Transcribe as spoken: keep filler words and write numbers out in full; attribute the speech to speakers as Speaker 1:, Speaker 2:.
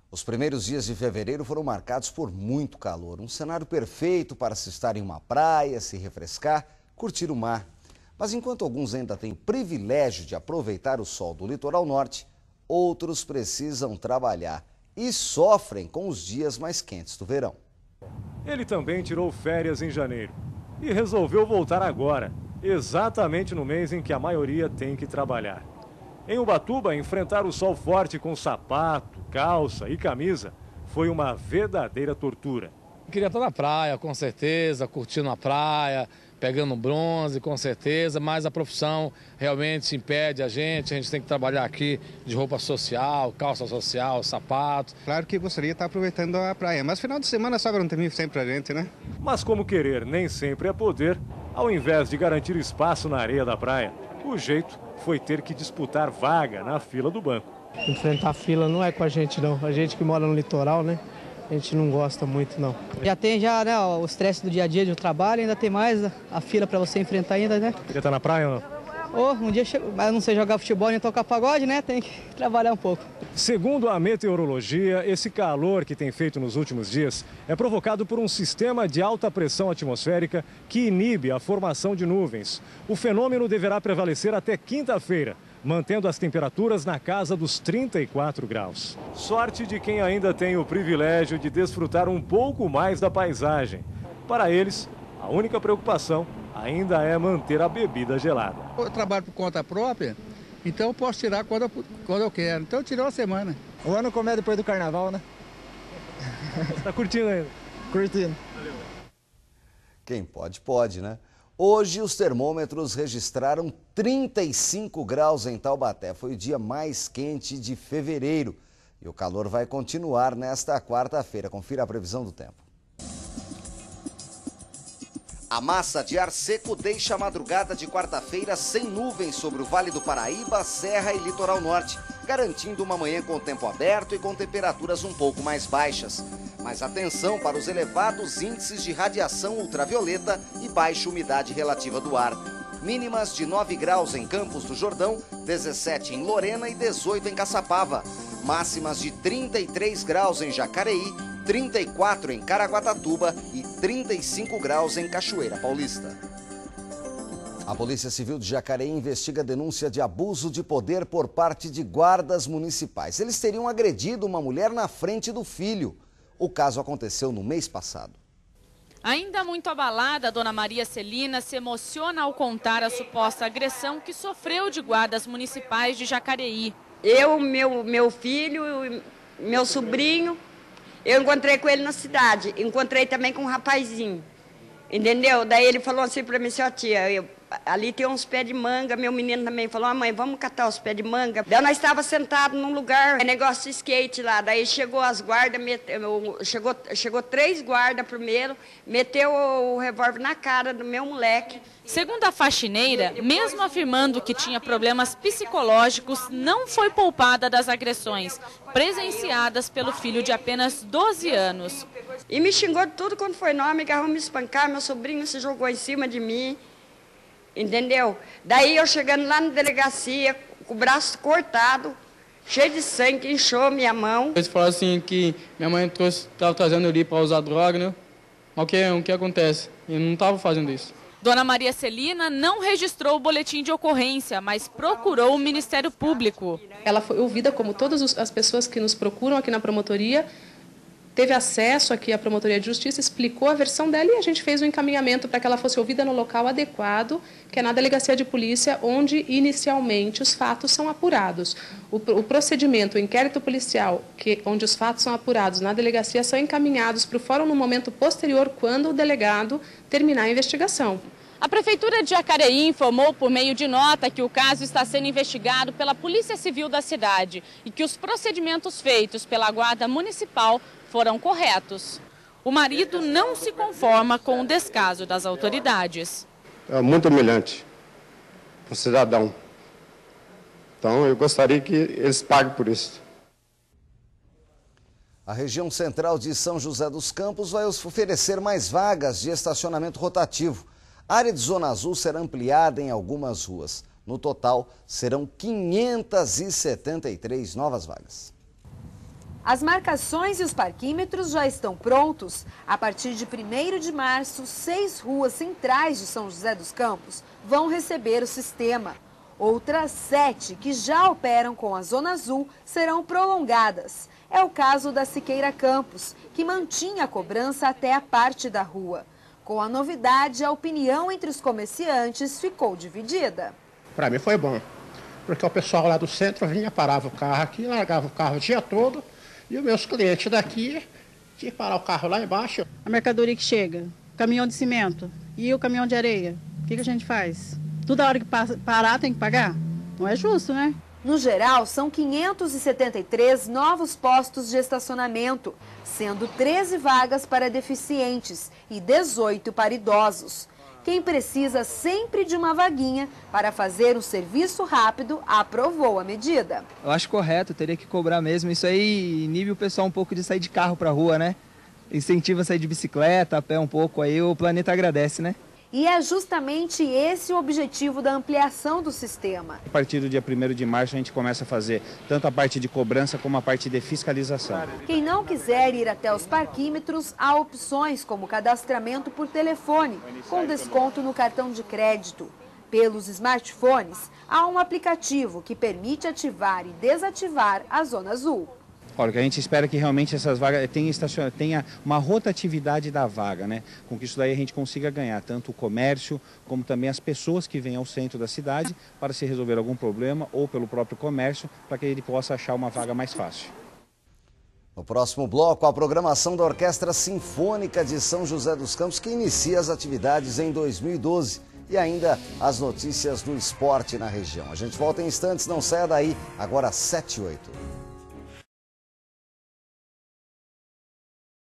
Speaker 1: Os primeiros dias de fevereiro foram marcados por muito calor. Um cenário perfeito para se estar em uma praia, se refrescar, curtir o mar. Mas enquanto alguns ainda têm o privilégio de aproveitar o sol do litoral norte, outros precisam trabalhar e sofrem com os dias mais quentes do verão.
Speaker 2: Ele também tirou férias em janeiro e resolveu voltar agora, exatamente no mês em que a maioria tem que trabalhar. Em Ubatuba, enfrentar o sol forte com sapato, calça e camisa foi uma verdadeira tortura.
Speaker 3: Eu queria estar na praia, com certeza, curtindo a praia, pegando bronze, com certeza, mas a profissão realmente impede a gente, a gente tem que trabalhar aqui de roupa social, calça social, sapato.
Speaker 4: Claro que gostaria de estar aproveitando a praia, mas final de semana sobra um tempinho sempre pra gente, né?
Speaker 2: Mas como querer nem sempre é poder, ao invés de garantir espaço na areia da praia, o jeito foi ter que disputar vaga na fila do banco.
Speaker 5: Enfrentar a fila não é com a gente não, a gente que mora no litoral, né? A gente não gosta muito não. Já tem já, né, o estresse do dia a dia do trabalho, ainda tem mais a, a fila para você enfrentar ainda, né?
Speaker 2: Queria estar na praia ou não?
Speaker 5: Oh, um dia, mas eu não sei jogar futebol nem tocar pagode, né? Tem que trabalhar um pouco.
Speaker 2: Segundo a meteorologia, esse calor que tem feito nos últimos dias é provocado por um sistema de alta pressão atmosférica que inibe a formação de nuvens. O fenômeno deverá prevalecer até quinta-feira, mantendo as temperaturas na casa dos trinta e quatro graus. Sorte de quem ainda tem o privilégio de desfrutar um pouco mais da paisagem. Para eles, a única preocupação ainda é manter a bebida gelada.
Speaker 6: Eu trabalho por conta própria, então eu posso tirar quando eu, quando eu quero. Então eu tirei uma semana.
Speaker 7: O ano começa depois do carnaval, né?
Speaker 2: Você está curtindo ainda?
Speaker 7: Curtindo.
Speaker 2: Valeu.
Speaker 1: Quem pode, pode, né? Hoje os termômetros registraram trinta e cinco graus em Taubaté. Foi o dia mais quente de fevereiro. E o calor vai continuar nesta quarta-feira. Confira a previsão do tempo. A massa de ar seco deixa a madrugada de quarta-feira sem nuvens sobre o Vale do Paraíba, Serra e Litoral Norte, garantindo uma manhã com tempo aberto e com temperaturas um pouco mais baixas. Mas atenção para os elevados índices de radiação ultravioleta e baixa umidade relativa do ar. Mínimas de nove graus em Campos do Jordão, dezessete em Lorena e dezoito em Caçapava. Máximas de trinta e três graus em Jacareí, trinta e quatro em Caraguatatuba e trinta e cinco graus em Cachoeira Paulista. A Polícia Civil de Jacareí investiga a denúncia de abuso de poder por parte de guardas municipais. Eles teriam agredido uma mulher na frente do filho. O caso aconteceu no mês passado.
Speaker 8: Ainda muito abalada, a dona Maria Celina se emociona ao contar a suposta agressão que sofreu de guardas municipais de Jacareí.
Speaker 9: Eu, meu, meu filho, meu sobrinho, eu encontrei com ele na cidade, encontrei também com um rapazinho, entendeu? Daí ele falou assim para mim, assim, ó tia, eu, ali tem uns pés de manga, meu menino também falou, ah, mãe, vamos catar os pés de manga. Daí nós estávamos sentados num lugar, negócio de skate lá, daí chegou as guardas, meteu, chegou, chegou três guardas primeiro, meteu o revólver na cara do meu moleque.
Speaker 8: Segundo a faxineira, mesmo afirmando que tinha problemas psicológicos, não foi poupada das agressões presenciadas pelo filho de apenas doze anos.
Speaker 9: E me xingou de tudo quando foi nome, agarrou me espancar, meu sobrinho se jogou em cima de mim, entendeu? Daí eu chegando lá na delegacia, com o braço cortado, cheio de sangue, inchou minha mão.
Speaker 10: Eles falaram assim que minha mãe estava trazendo ali para usar droga, né? Mas o que, o que acontece? Eu não estava fazendo isso.
Speaker 8: Dona Maria Celina não registrou o boletim de ocorrência, mas procurou o Ministério Público.
Speaker 11: Ela foi ouvida como todas as pessoas que nos procuram aqui na promotoria, teve acesso aqui à Promotoria de Justiça, explicou a versão dela e a gente fez o encaminhamento para que ela fosse ouvida no local adequado, que é na Delegacia de Polícia, onde inicialmente os fatos são apurados. O, o procedimento, o inquérito policial, que, onde os fatos são apurados na delegacia, são encaminhados para o fórum no momento posterior, quando o delegado terminar a investigação.
Speaker 8: A Prefeitura de Jacareí informou por meio de nota que o caso está sendo investigado pela Polícia Civil da cidade e que os procedimentos feitos pela Guarda Municipal foram corretos. O marido não se conforma com o descaso das autoridades.
Speaker 12: É muito humilhante para o cidadão. Então eu gostaria que eles paguem por isso.
Speaker 1: A região central de São José dos Campos vai oferecer mais vagas de estacionamento rotativo. A área de Zona Azul será ampliada em algumas ruas. No total, serão quinhentas e setenta e três novas vagas.
Speaker 13: As marcações e os parquímetros já estão prontos. A partir de primeiro de março, seis ruas centrais de São José dos Campos vão receber o sistema. Outras sete, que já operam com a Zona Azul, serão prolongadas. É o caso da Siqueira Campos, que mantinha a cobrança até a parte da rua. Com a novidade, a opinião entre os comerciantes ficou dividida.
Speaker 14: Para mim foi bom, porque o pessoal lá do centro vinha, parava o carro aqui, largava o carro o dia todo, e os meus clientes daqui tinham que parar o carro lá embaixo.
Speaker 15: A mercadoria que chega, caminhão de cimento e o caminhão de areia, o que, que a gente faz? Toda hora que parar tem que pagar? Não é justo, né?
Speaker 13: No geral, são quinhentos e setenta e três novos postos de estacionamento, sendo treze vagas para deficientes e dezoito para idosos. Quem precisa sempre de uma vaguinha para fazer um serviço rápido aprovou a medida.
Speaker 16: Eu acho correto, teria que cobrar mesmo. Isso aí inibe o pessoal um pouco de sair de carro para a rua, né? Incentiva a sair de bicicleta, a pé um pouco, aí o planeta agradece, né?
Speaker 13: E é justamente esse o objetivo da ampliação do sistema.
Speaker 17: A partir do dia primeiro de março a gente começa a fazer tanto a parte de cobrança como a parte de fiscalização.
Speaker 13: Quem não quiser ir até os parquímetros, há opções como cadastramento por telefone, com desconto no cartão de crédito. Pelos smartphones, há um aplicativo que permite ativar e desativar a Zona Azul.
Speaker 17: Olha, o que a gente espera é que realmente essas vagas tenha, estacion... tenha uma rotatividade da vaga, né? Com que isso daí a gente consiga ganhar tanto o comércio, como também as pessoas que vêm ao centro da cidade para se resolver algum problema ou pelo próprio comércio, para que ele possa achar uma vaga mais fácil.
Speaker 1: No próximo bloco, a programação da Orquestra Sinfônica de São José dos Campos, que inicia as atividades em dois mil e doze. E ainda as notícias do esporte na região. A gente volta em instantes, não saia daí, agora sete e oito.